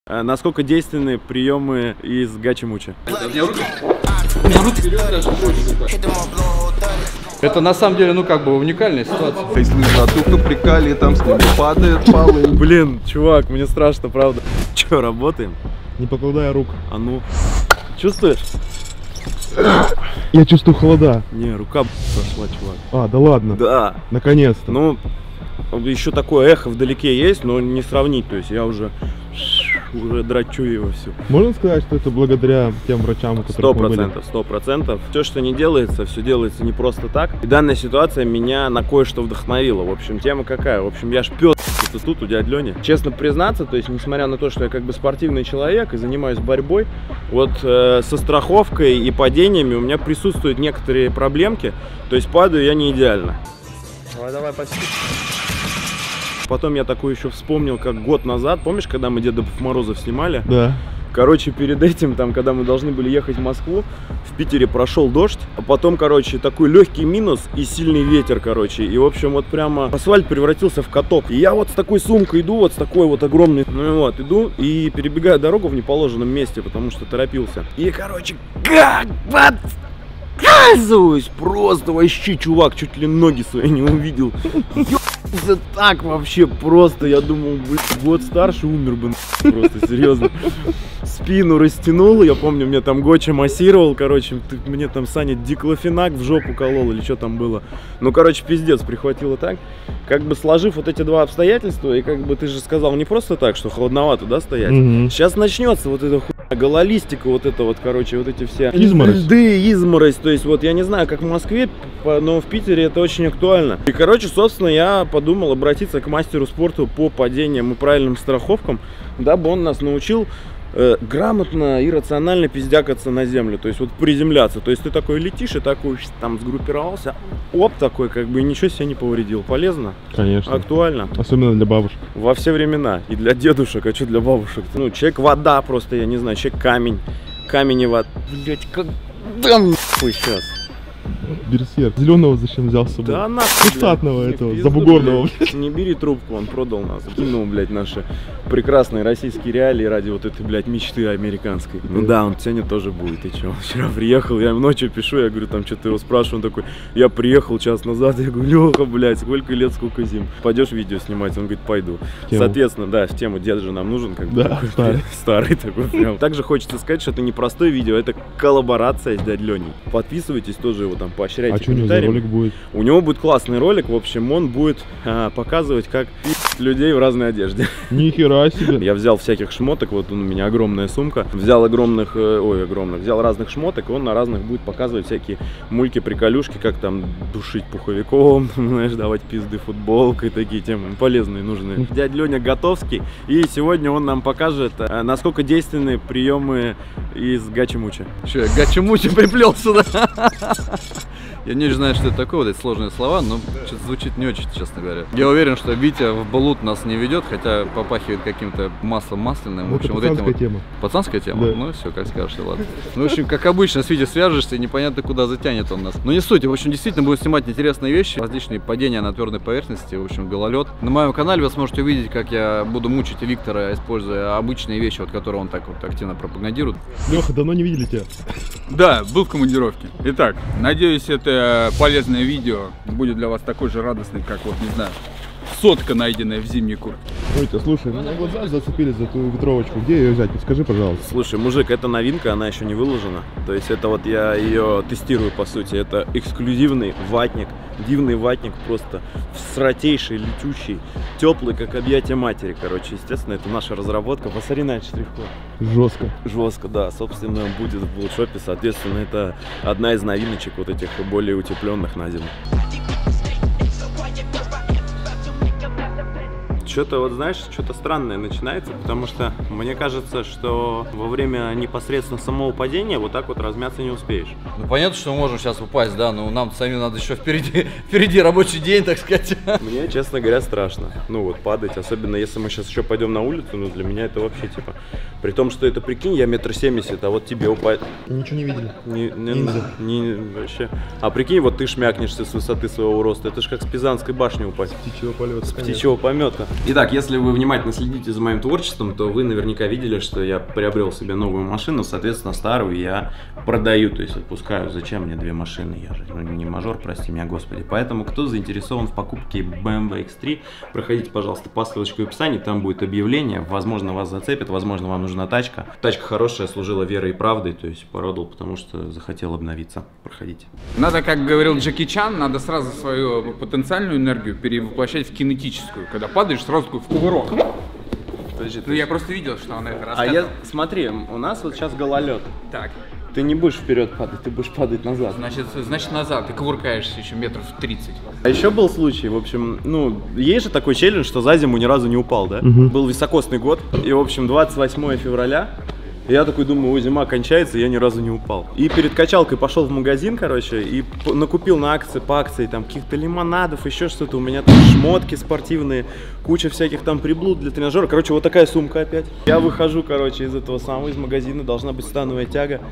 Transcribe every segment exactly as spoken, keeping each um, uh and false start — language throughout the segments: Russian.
А насколько действенны приемы из гачи-мучи? Это на самом деле, ну как бы уникальная ситуация. Если затылка прикали, там с него падает палы. Блин, чувак, мне страшно, правда. Че, работаем? Не покладая рук. А ну, чувствуешь? Я чувствую холода. Не, рука пошла, чувак. А, да ладно. Да. Наконец-то. Ну, еще такое эхо вдалеке есть, но не сравнить. То есть я уже уже драчу его всю. Можно сказать, что это благодаря тем врачам, которые Сто процентов, сто процентов. Все, что не делается, все делается не просто так. И данная ситуация меня на кое-что вдохновила. В общем, тема какая? В общем, я ж пёс тут у дяди Лёни. Честно признаться, то есть, несмотря на то, что я как бы спортивный человек и занимаюсь борьбой, вот э, со страховкой и падениями у меня присутствуют некоторые проблемки. То есть падаю я не идеально. Давай, давай, почти. Потом я такой еще вспомнил, как год назад, помнишь, когда мы Дедов Морозов снимали? Да. Короче, перед этим, там, когда мы должны были ехать в Москву, в Питере прошел дождь, а потом, короче, такой легкий минус и сильный ветер, короче. И, в общем, вот прямо асфальт превратился в каток. И я вот с такой сумкой иду, вот с такой вот огромной, ну вот, иду и перебегаю дорогу в неположенном месте, потому что торопился. И, короче, как подказываюсь, просто вообще, чувак, чуть ли ноги свои не увидел. Это так вообще просто, я думал, блин, год старше умер бы, просто серьезно. Спину растянул, я помню, мне там Гоча массировал, короче, мне там Саня диклофенак в жопу колол или что там было. Ну, короче, пиздец, прихватило так. Как бы сложив вот эти два обстоятельства, и как бы ты же сказал не просто так, что холодновато, да, стоять. Mm-hmm. Сейчас начнется вот эта хуйня, гололистика, вот это вот, короче, вот эти все изморозь. Льды, изморозь, то есть вот я не знаю, как в Москве, но в Питере это очень актуально. И, короче, собственно, я подумал обратиться к мастеру спорта по падениям и правильным страховкам, дабы он нас научил э, грамотно и рационально пиздякаться на землю, то есть вот приземляться. То есть ты такой летишь и такой там сгруппировался, оп, такой как бы ничего себе не повредил. Полезно? Конечно. Актуально. Особенно для бабушек. Во все времена. И для дедушек, а что для бабушек? Ну, человек вода просто, я не знаю, человек камень. Камень и вода. Блять, как там нахуй сейчас? Берсерк. Зеленого зачем взял с собой? Да нахуй, Пустатного этого, пизду, забугорного. Блядь. Не бери трубку, он продал нас. Кинул, блядь, наши прекрасные российские реалии ради вот этой, блядь, мечты американской. Ну да, он сегодня тоже будет. И че, он вчера приехал, я ему ночью пишу, я говорю, там что-то его спрашиваю, он такой, я приехал час назад, я говорю, Леха, блядь, сколько лет, сколько зим. Пойдешь видео снимать? Он говорит, пойду. Тему. Соответственно, да, в тему дед же нам нужен, как бы, да, такой, старый. Блядь, старый такой прям. Также хочется сказать, что это не простое видео, это коллаборация с дядей Леней. Подписывайтесь, тоже его там поощряйте. А что у него за ролик будет? У него будет классный ролик, в общем, он будет а, показывать, как людей в разной одежде. Ни хера себе. Я взял всяких шмоток, вот у меня огромная сумка, взял огромных, ой, огромных, взял разных шмоток, и он на разных будет показывать всякие мульки-приколюшки, как там душить пуховиком, знаешь, давать пизды футболкой, такие темы полезные, нужные. Дядя Леня Готовский, и сегодня он нам покажет, а, насколько действенны приемы из гачи-мучи. Че, я гачи-мучи приплел сюда? Я не знаю, что это такое, вот эти сложные слова, но что-то звучит не очень, честно говоря. Я уверен, что Витя в блуд нас не ведет, хотя попахивает каким-то маслом масляным. Ну, в общем, это вот пацанская этим тема. Вот... Пацанская тема? Да. Ну все, как скажешь, ладно. Ну, в общем, как обычно, с Витей свяжешься, и непонятно, куда затянет он нас. Но не суть, в общем, действительно будем снимать интересные вещи, различные падения на твердой поверхности, в общем, гололед. На моем канале вы сможете увидеть, как я буду мучить Виктора, используя обычные вещи, вот, которые он так вот активно пропагандирует. Леха, давно не видели тебя. Да, был в командировке. Итак, надеюсь, это полезное видео будет для вас такой же радостным, как вот, не знаю, сотка, найденная в зимней куртке. Ой, слушай, меня глаза зацепились за ту ветровочку. Где ее взять? Подскажи, пожалуйста. Слушай, мужик, это новинка, она еще не выложена. То есть это вот я ее тестирую, по сути. Это эксклюзивный ватник, дивный ватник, просто сратейший, летючий, теплый, как объятие матери. Короче, естественно, это наша разработка. Посмотри на этот штрих-код. Жестко. Жестко, да. Собственно, будет в булшопе. Соответственно, это одна из новиночек вот этих более утепленных на зиму. Что-то, вот знаешь, что-то странное начинается, потому что мне кажется, что во время непосредственно самого падения вот так вот размяться не успеешь. Ну понятно, что мы можем сейчас упасть, да, но нам самим надо еще впереди, впереди рабочий день, так сказать. Мне, честно говоря, страшно. Ну вот падать, особенно если мы сейчас еще пойдем на улицу, ну для меня это вообще типа. При том, что это, прикинь, я метр семьдесят, а вот тебе упасть. Ничего не видели. Не, не, не, не, вообще. А прикинь, вот ты шмякнешься с высоты своего роста. Это же как с Пизанской башни упасть. С птичьего полета. С птичьего помета. Итак, если вы внимательно следите за моим творчеством, то вы наверняка видели, что я приобрел себе новую машину, соответственно, старую я продаю, то есть отпускаю. Зачем мне две машины? Я же ну, не мажор, прости меня, господи. Поэтому, кто заинтересован в покупке бэ эм вэ икс три, проходите, пожалуйста, по ссылочке в описании, там будет объявление, возможно, вас зацепит, возможно, вам нужна тачка. Тачка хорошая, служила верой и правдой, то есть продал, потому что захотел обновиться. Проходите. Надо, как говорил Джеки Чан, надо сразу свою потенциальную энергию перевоплощать в кинетическую. Когда падаешь, сразу такой в кувырок. Подожди, Ну я просто видел, что он это а рассказывал. я, смотри, у нас вот сейчас гололед. Так, Ты не будешь вперед падать, ты будешь падать назад. значит, значит назад, ты кувыркаешься еще метров тридцать. А еще был случай, в общем, ну, есть же такой челлендж, что за зиму ни разу не упал, да? Был високосный год, и, в общем, двадцать восьмое февраля, я такой думаю, о, зима кончается, и я ни разу не упал. И перед качалкой пошел в магазин, короче, и накупил на акции, по акции, там, каких-то лимонадов, еще что-то, у меня там шмотки спортивные, куча всяких там приблуд для тренажера, короче, вот такая сумка опять. Я выхожу, короче, из этого самого, из магазина, должна быть становая тяга.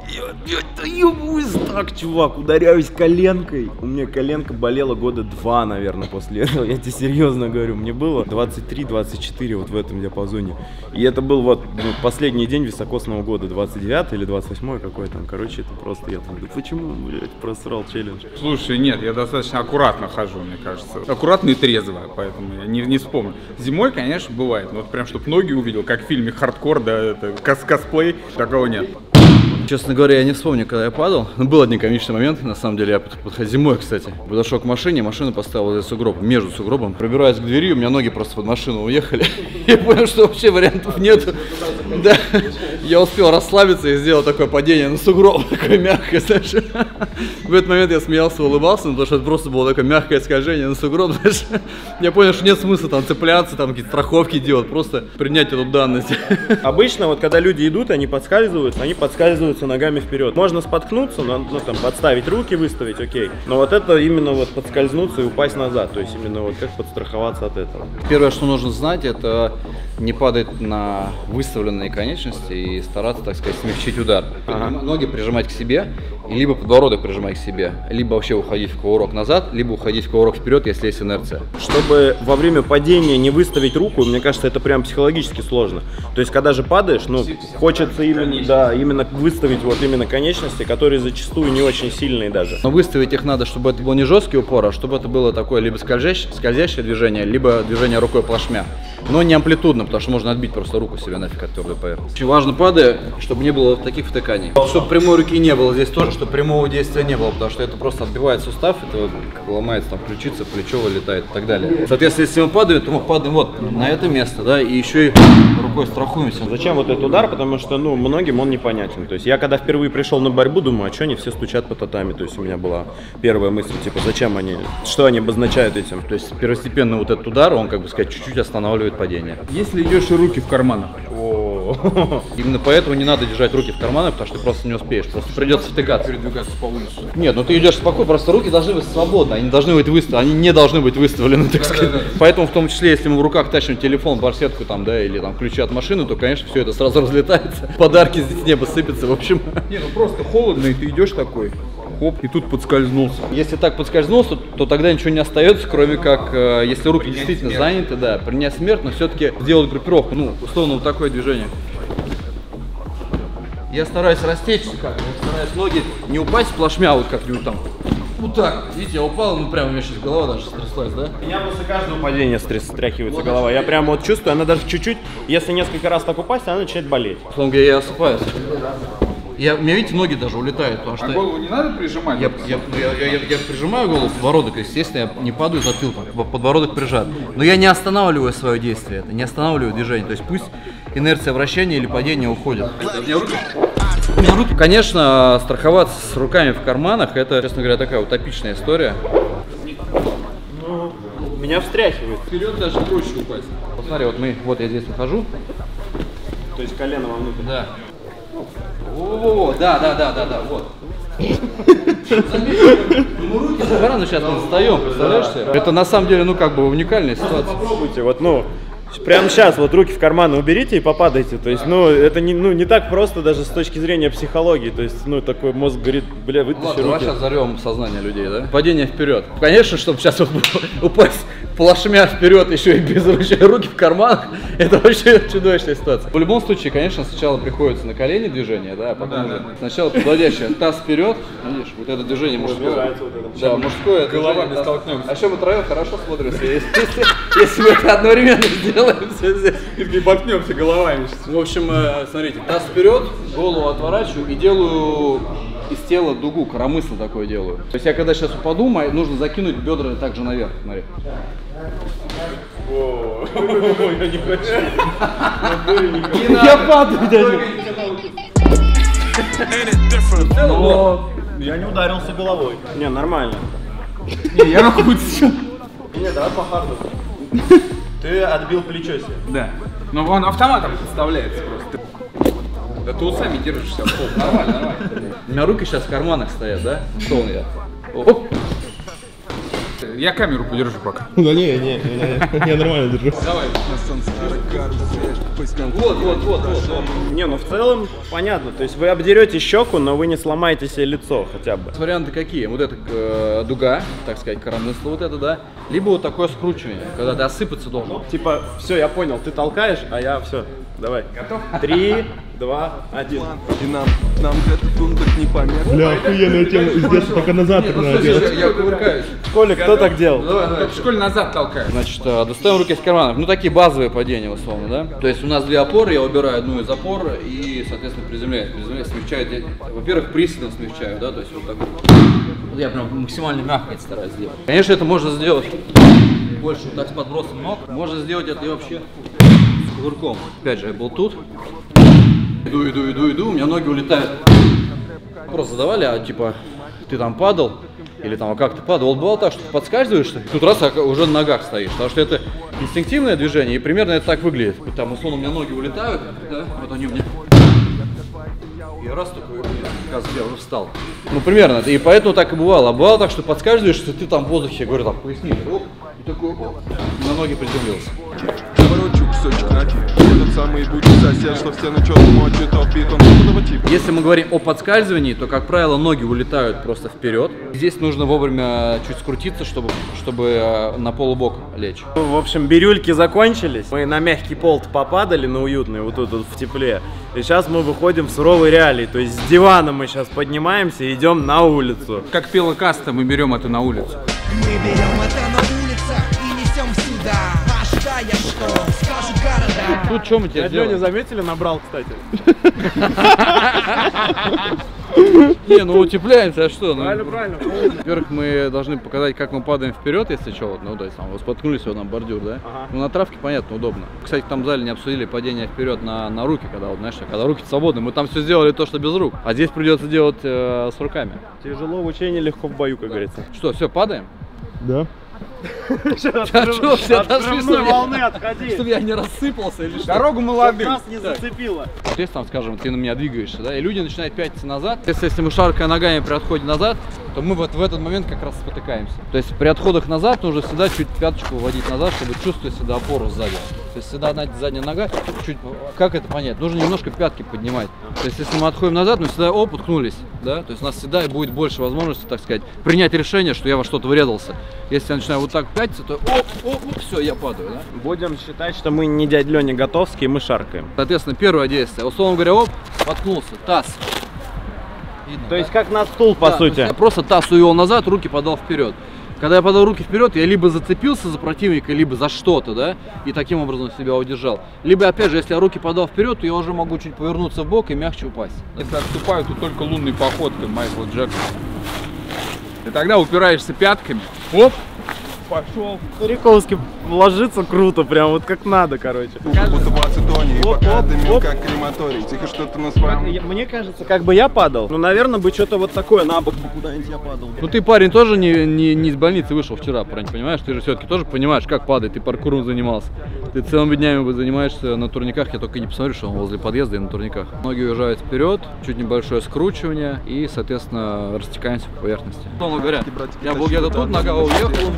Я ебусь так, чувак, ударяюсь коленкой. У меня коленка болела года два, наверное, после этого. Я тебе серьезно говорю, мне было двадцать три двадцать четыре вот в этом диапазоне. И это был вот ну, последний день високосного года, двадцать девятое или двадцать восьмое какой там. Короче, это просто я там, да почему, блядь, просрал челлендж. Слушай, нет, я достаточно аккуратно хожу, мне кажется. Аккуратно и трезво, поэтому я не, не вспомню. Зимой, конечно, бывает, но вот прям, чтобы ноги увидел, как в фильме «Хардкор», да, это кос косплей, такого нет. Честно говоря, я не вспомню, когда я падал. Ну, был один комичный момент, на самом деле, я подходил зимой, кстати. Подошел к машине, машину поставил возле сугроба, между сугробом. Пробираюсь к двери, у меня ноги просто под машину уехали. Я понял, что вообще вариантов нет. Да. Я успел расслабиться и сделал такое падение на сугроб, такое мягкое, знаешь. В этот момент я смеялся, улыбался, потому что это просто было такое мягкое скольжение на сугроб, знаешь. Я понял, что нет смысла там цепляться, там какие-то страховки делать, просто принять эту данность. Обычно вот когда люди идут, они подскальзываются, они подскальзываются ногами вперед. Можно споткнуться, ну, ну там подставить руки, выставить, окей. Но вот это именно вот подскользнуться и упасть назад. То есть именно вот как подстраховаться от этого. Первое, что нужно знать, это не падать на выставленные конечности и стараться, так сказать, смягчить удар. Ага. Ноги прижимать к себе, и либо подбородок прижимать к себе, либо вообще уходить в кувырок назад, либо уходить в кувырок вперед, если есть инерция. Чтобы во время падения не выставить руку, мне кажется, это прям психологически сложно. То есть, когда же падаешь, ну, хочется именно, да, именно выставить вот именно конечности, которые зачастую не очень сильные даже. Но выставить их надо, чтобы это был не жесткий упор, а чтобы это было такое либо скользящее, скользящее движение, либо движение рукой плашмя. Но не амплитудно, потому что можно отбить просто руку себе нафиг от твердой поверхности. Очень важно, падая, чтобы не было таких втыканий. Чтобы прямой руки не было здесь тоже, чтобы прямого действия не было, потому что это просто отбивает сустав, это ломается там ключица, плечо вылетает и так далее. Соответственно, если мы падаем, то мы падаем вот на это место, да, и еще и рукой страхуемся. Зачем вот этот удар? Потому что, ну, многим он непонятен. То есть я когда впервые пришел на борьбу, думаю, а что они все стучат по татами? То есть у меня была первая мысль, типа, зачем они, что они обозначают этим? То есть первостепенно вот этот удар, он, как бы сказать, чуть-чуть останавливает падение. Если идешь и руки в карманах. Именно поэтому не надо держать руки в карманах, потому что ты просто не успеешь, просто придется втыкаться. Передвигаться по улице. Нет, ну ты идешь спокойно, просто руки должны быть свободны, они должны быть выставлены, они не должны быть выставлены, так сказать. Да, да, да. Поэтому в том числе, если мы в руках тащим телефон, барсетку там, да, или там ключи от машины, то, конечно, все это сразу разлетается, подарки здесь с неба сыпятся, в общем. Не, ну просто холодно, и ты идешь такой, хоп, и тут подскользнулся. Если так подскользнулся, то, то тогда ничего не остается, кроме как, э, если руки действительно заняты, да, принять смерть, но все-таки сделать группировку, ну, условно, вот такое движение. Я стараюсь растечься как, я стараюсь ноги не упасть плашмя вот как-нибудь там. Вот так, видите, я упал, ну прям у меня сейчас голова даже стряслась, да? У меня после каждого падения стряхивается голова. Я прямо вот чувствую, она даже чуть-чуть, если несколько раз так упасть, она начинает болеть. Условно говоря, я осыпаюсь. Я, у меня, видите, ноги даже улетают, потому что... А голову не надо прижимать? Я, я, я, я, я прижимаю голову, подбородок, естественно, я не падаю затылком, подбородок прижат. Но я не останавливаю свое действие, это не останавливаю движение. То есть пусть инерция вращения или падения уходит. У меня руки... У меня руки... Конечно, страховаться с руками в карманах, это, честно говоря, такая утопичная история. Ну, меня встряхивает. Вперед даже проще упасть. Посмотри, вот мы, вот я здесь нахожу. То есть колено вовнутрь. Да. О, да, да, да, да, да, вот. Мы сейчас мы встаем, представляешь себе? Это на самом деле, ну, как бы уникальная ситуация. Попробуйте, вот, ну, Прямо сейчас вот руки в карманы уберите и попадайте. То есть, ну, это не, ну, не так просто даже с точки зрения психологии. То есть, ну, такой мозг говорит, бля, вытащи Ладно, руки. давай сейчас взорвем сознание людей, да? Падение вперед. Конечно, чтобы сейчас вот упасть плашмя вперед, еще и без руки в карманах, это вообще чудовищная ситуация. В любом случае, конечно, сначала приходится на колени движение, да, а потом да, да. сначала подводящее, таз вперед, видишь, вот это движение мужское. Да, мужское. Головами движение, столкнемся. А еще мы троем хорошо смотримся, если, если, если мы это одновременно сделаем, все здесь. И боткнемся головами. В общем, э, смотрите, таз вперед, голову отворачиваю и делаю из тела дугу, коромысло такое делаю. То есть я когда сейчас упаду, мои- нужно закинуть бедра также наверх, смотри. Я не хочу. Я падаю даже. Я не ударился головой. Не, нормально. Не, я руку вытащил. Не, давай по харду. Ты отбил плечо себе. Да. Но он автоматом подставляется просто. Да ты усами держишься в пол. Нормально, нормально. У меня руки сейчас в карманах стоят, да? Что он я? Оп. Я камеру подержу пока. Да не, не, не, я нормально держу. Давай. Вот, вот, вот, вот, вот. Не, ну в целом понятно. То есть вы обдерете щеку, но вы не сломаете себе лицо хотя бы. Варианты какие? Вот это э, дуга, так сказать, коромысло вот это, да? Либо вот такое скручивание, когда ты осыпаться должен. Типа, все, я понял, ты толкаешь, а я все. Давай. Готов? Три, два, один. И нам, нам этот тундук не помех. Бля, охуенная тема. Из детства только на завтрак Ну, надо слушай, делать. я кувыркаюсь. Коля, кто так делал? Давай, давай. Только в школе назад толкаю. Значит, э, достаем руки из карманов. Ну, такие базовые падения, условно, да? То есть у нас две опоры, я убираю одну из опор и, соответственно, приземляюсь. Приземляюсь, смягчаю. Я, во-первых, приседом смягчаю, да, то есть вот так вот. Вот я прям максимально мягко это стараюсь сделать. Конечно, это можно сделать больше вот так с подбросом ног. Можно сделать это и вообще с кувырком. Опять же, я был тут. Иду, иду, иду, иду, у меня ноги улетают. Просто задавали, а типа, ты там падал, или там, а как ты падал? Вот бывало так, что ты подскальзываешься, тут раз а уже на ногах стоишь, потому что это инстинктивное движение, и примерно это так выглядит. Там, условно, у меня ноги улетают, да, вот они у меня. И раз такой, оказывается, я уже встал. Ну, примерно, и поэтому так и бывало. А бывало так, что подскальзываешься, ты там в воздухе, я говорю, там, поясни, оп, и такой, оп, на ноги приземлился. Ворочук, сочек, этот самый будет сосед, что все на черном очи топит, он такого типа. Если мы говорим о подскальзывании, то, как правило, ноги улетают просто вперед. Здесь нужно вовремя чуть скрутиться, чтобы, чтобы э, на полубок лечь. В общем, бирюльки закончились. Мы на мягкий пол попадали, на уютный, вот тут вот в тепле. И сейчас мы выходим в суровые реалии. То есть с дивана мы сейчас поднимаемся и идем на улицу. Как пела Каста, мы берем это на улицу. Мы берем это на улицах и несем сюда, ожидая, что скажут города. Тут что мы теперь делаем? заметили, набрал, кстати. Не, ну утепляемся, а что? Ну, Правильно, правильно. во-первых, мы должны показать, как мы падаем вперед, если что, вот, ну, то есть там вот споткнулись вот на бордюр, да? Ага. Ну, на травке, понятно, удобно. Кстати, там в зале не обсудили падение вперед на, на руки, когда вот, знаешь, когда руки свободны. Мы там все сделали то, что без рук, а здесь придется делать э, с руками. Тяжело в учении, легко в бою, как говорится. Что, все, падаем? Да? А что, все отошли, чтобы волны я, отходи. чтобы я не рассыпался или что? Дорогу молодым. Нас не зацепило. Вот если там, скажем, ты на меня двигаешься, да, и люди начинают пятиться назад, если, если мы шаркая ногами при отходе назад, то мы вот в этот момент как раз спотыкаемся. То есть при отходах назад нужно всегда чуть пяточку вводить назад, чтобы чувствовать всегда опору сзади. То есть всегда одна задняя нога, чуть, как это понять? Нужно немножко пятки поднимать. То есть если мы отходим назад, мы всегда оп, уткнулись, да, то есть у нас всегда будет больше возможности, так сказать, принять решение, что я во что-то врезался. Если я начинаю вот так пятиться, то оп, оп, все, я падаю, да. Будем считать, что мы не дядь Леня Готовский, мы шаркаем. Соответственно, первое действие, условно говоря, оп, воткнулся, таз. Видно, То да? есть как на стул, по Да, то есть сути. я просто таз увел назад, руки подал вперед. Когда я подал руки вперед, я либо зацепился за противника, либо за что-то, да, и таким образом себя удержал. Либо, опять же, если я руки подал вперед, то я уже могу чуть повернуться в бок и мягче упасть. Если отступаю, то только лунной походкой Майкла Джексона. И тогда упираешься пятками. Оп! Пошел. Стариковский ложится круто, прям вот как надо, короче. Будто в ацетоне, и Оп, пока оп, дымил, оп. как крематорий. Тихо что-то на Как- своем. я- Мне кажется, как бы я падал, ну, наверное, бы что-то вот такое на бок бы куда-нибудь я падал. Ну ты, парень, тоже не, не, не из больницы вышел вчера, парень, понимаешь? Ты же все-таки тоже понимаешь, как падать, ты паркуром занимался. Ты целыми днями занимаешься на турниках, я только не посмотрю, что он возле подъезда и на турниках. Ноги уезжают вперед, чуть небольшое скручивание и, соответственно, растекаемся по поверхности. Условно говоря, я был где-то тут, нога уехала у меня.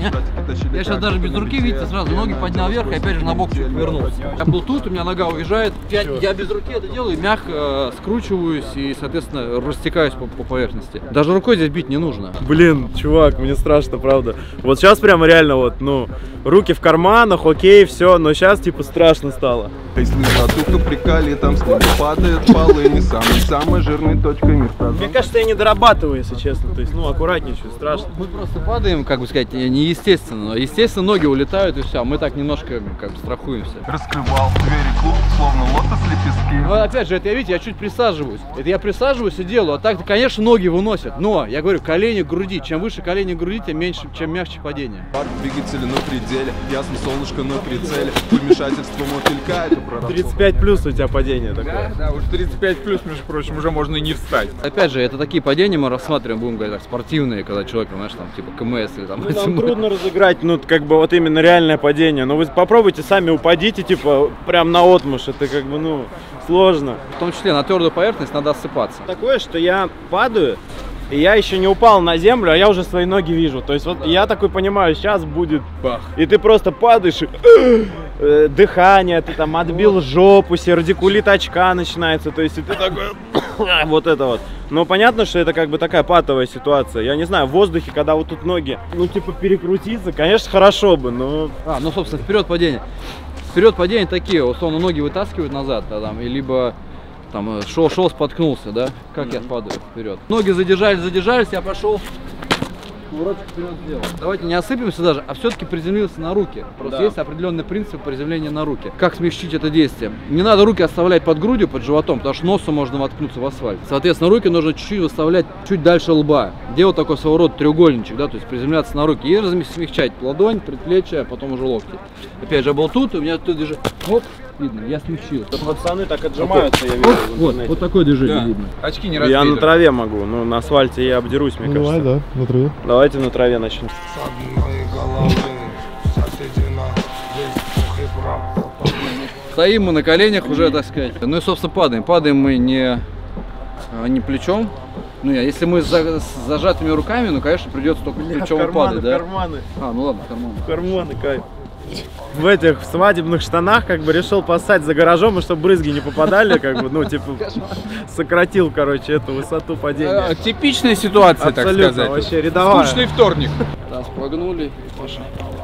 вытащили. Я сейчас как даже это без на руки, лице. видите, сразу ноги поднял вверх и опять же на бок чуть повернулся. Я был тут, у меня нога уезжает, я, я без руки это делаю, мягко э, скручиваюсь и, соответственно, растекаюсь по, по поверхности. Даже рукой здесь бить не нужно. Блин, чувак, мне страшно, правда. Вот сейчас прямо реально вот, ну, руки в карманах, окей, все, но сейчас типа страшно стало. Если затуха прикали, там с неба падает полы, не самой-самой жирной точкой мира. Мне кажется, я не дорабатываю, если честно, то есть, ну, аккуратничаю, страшно. Мы просто падаем, как бы сказать, неестественно. Естественно, ноги улетают и все, мы так немножко как бы страхуемся. Раскрывал двери клуб, словно лотос лепестки. Ну, опять же, это я, видите, я чуть присаживаюсь. Это я присаживаюсь и делаю, а так, конечно, ноги выносят. Но, я говорю, колени к груди. Чем выше колени к груди, тем меньше, чем мягче падение. Парк двигателя на пределе, ясно солнышко на прицеле. Вмешательство мотылька, это проработка. тридцать пять плюс у тебя падение такое. Да, уж тридцать пять плюс, между прочим, уже можно и не встать. Опять же, это такие падения мы рассматриваем, будем говорить так, спортивные, когда человек, знаешь, там, типа КМС или там... Ну, там трудно разыграть, ну, как бы, вот именно реальное падение. Но вы попробуйте сами упадите, типа, прям на отмышь. Это, как бы, ну, сложно. В том числе на твердую поверхность надо осыпаться. Такое, что я падаю, и я еще не упал на землю, а я уже свои ноги вижу. То есть, вот я такой понимаю, сейчас будет бах. И ты просто падаешь, и э, дыхание, ты там отбил жопу, сердикулит очка начинается. То есть, и ты такой... Вот это вот. Но понятно, что это как бы такая патовая ситуация. Я не знаю, в воздухе, когда вот тут ноги, ну, типа, перекрутиться, конечно, хорошо бы, но... А, ну, собственно, вперед падение. Вперед падения такие, условно, ноги вытаскивают назад, да, там, и либо там шел, шел, споткнулся, да, как mm-hmm. я падаю вперед. Ноги задержались, задержались, я пошел, поворотик вперед сделал. Давайте не осыпемся даже, а все-таки приземлился на руки. Просто да. Есть определенный принцип приземления на руки. Как смягчить это действие? Не надо руки оставлять под грудью, под животом, потому что носом можно воткнуться в асфальт. Соответственно, руки нужно чуть-чуть выставлять чуть дальше лба. Делать такой своего рода треугольничек, да, то есть приземляться на руки и смягчать ладонь, предплечье, а потом уже локти. Опять же, я был тут, у меня тут даже, оп, видно, я смягчил. Пацаны так отжимаются, я вижу. Вот, вот такое движение Да. видно. Очки не Я разбили. на траве могу, но на асфальте я обдерусь, мне Ну, кажется. давай, да, на траве. Давайте на траве начнем. Стоим мы на коленях уже, так сказать. Ну и, собственно, падаем. Падаем мы не, не плечом. Ну, если мы за, с зажатыми руками, ну, конечно, придется только плечом карманы, падать, да? карманы, А, ну ладно, карманы. карманы, кайф. В этих свадебных штанах как бы решил поссать за гаражом, и чтобы брызги не попадали, как бы, ну, типа, сократил, короче, эту высоту падения. Э, Типичная ситуация, так Абсолютно, сказать. вообще рядовая. Скучный вторник. Раз, погнули, Паша.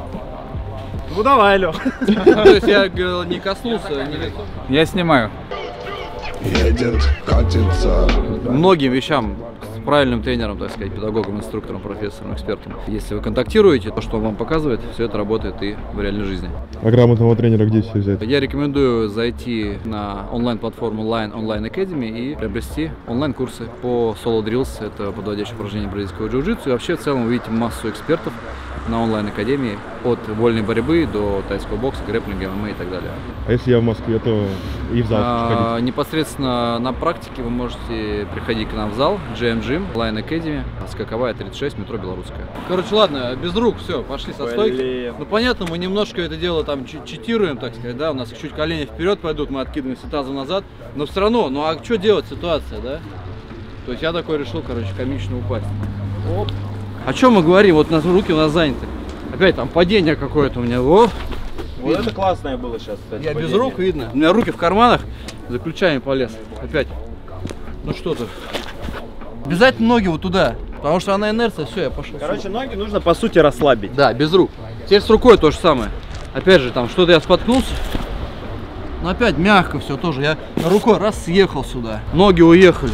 Ну давай, Лёх. То есть я говорил, не коснулся, не лицом. Я снимаю. Едет, катится. Многим вещам с правильным тренером, так сказать, педагогом, инструктором, профессором, экспертом. Если вы контактируете, то, что он вам показывает, все это работает и в реальной жизни. А грамотного тренера где все взять? Я рекомендую зайти на онлайн-платформу Line Online Academy и приобрести онлайн-курсы по Solo Drills, это подводящее упражнение бразильского джиу-джитсу. И вообще в целом вы видите массу экспертов на онлайн-академии, от вольной борьбы до тайского бокса, грэпплинга, ММА и так далее. А если я в Москве, то и в зал А, ходить? непосредственно на практике вы можете приходить к нам в зал джи эм Gym, Line Academy, Скаковая тридцать шесть, метро Белорусская. Короче, ладно, без рук, все, пошли со стойки. Блин. Ну понятно, мы немножко это дело там читируем, так сказать, да, у нас чуть колени вперед пойдут, мы откидываемся тазом назад, но все равно, ну а что делать ситуация, да? То есть я такой решил, короче, комично упасть. Оп. О чем мы говорим? Вот у нас руки у нас заняты. Опять там падение какое-то у меня. О, Вот это классное было сейчас, кстати. я без падение. рук, видно. У меня руки в карманах. За ключами полез. Опять. Ну что ты? Обязательно ноги вот туда. Потому что она инерция, все, я пошел. Короче, ноги нужно по сути расслабить. Да, без рук. Теперь с рукой то же самое. Опять же, там что-то я споткнулся. Но опять мягко все тоже. Я рукой раз съехал сюда. Ноги уехали.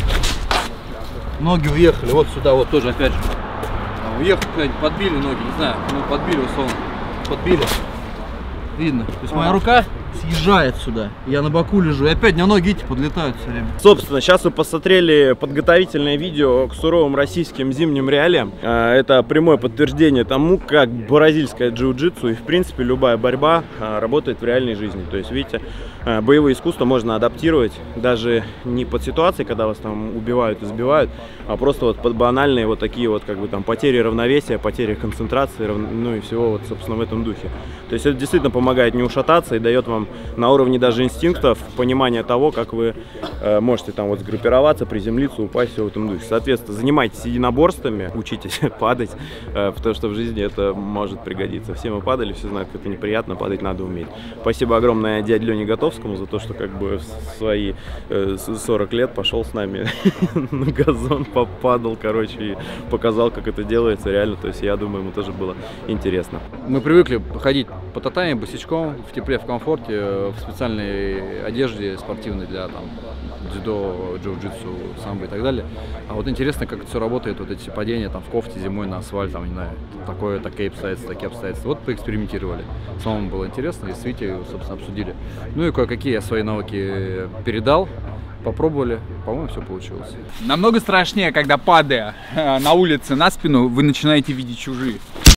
Ноги уехали. Вот сюда, вот тоже опять же. Уехали куда-нибудь, подбили ноги, не знаю. Ну, подбили условно. Подбили. Видно. То есть моя рука съезжает сюда. Я на боку лежу. И опять мне ноги эти подлетают все время. Собственно, сейчас вы посмотрели подготовительное видео к суровым российским зимним реалиям. Это прямое подтверждение тому, как бразильское джиу-джитсу и, в принципе, любая борьба работает в реальной жизни. То есть, видите, боевое искусство можно адаптировать даже не под ситуации, когда вас там убивают, избивают, а просто вот под банальные вот такие вот, как бы там, потери равновесия, потери концентрации, ну и всего вот, собственно, в этом духе. То есть, это действительно помогает не ушататься и дает вам там на уровне даже инстинктов, понимания того, как вы э, можете там вот сгруппироваться, приземлиться, упасть, все в этом духе. Соответственно, занимайтесь единоборствами, учитесь падать, э, потому что в жизни это может пригодиться. Все мы падали, все знают, как это неприятно, падать надо уметь. Спасибо огромное дяде Лене Готовскому за то, что как бы в свои э, сорок лет пошел с нами на газон, попадал, короче, и показал, как это делается реально. То есть я думаю, ему тоже было интересно. Мы привыкли ходить по татами босичком, в тепле, в комфорте, в специальной одежде спортивной для там дзюдо, джиу-джитсу, самбо и так далее. А вот интересно, как это все работает, вот эти падения там в кофте зимой на асфальт, там, не знаю, такое, такие обстоятельства, такие обстоятельства. Вот поэкспериментировали. Самому было интересно, и с Витей, собственно, обсудили. Ну и кое-какие я свои навыки передал. Попробовали, по-моему, все получилось. Намного страшнее, когда падая на улице на спину, вы начинаете видеть чужие.